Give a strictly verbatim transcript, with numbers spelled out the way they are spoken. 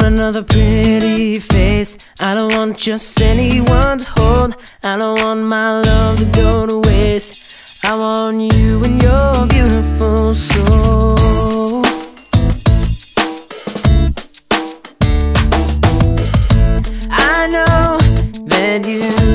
another pretty face. I don't want just anyone to hold. I don't want my love to go to waste. I want you and your beautiful soul. I know that you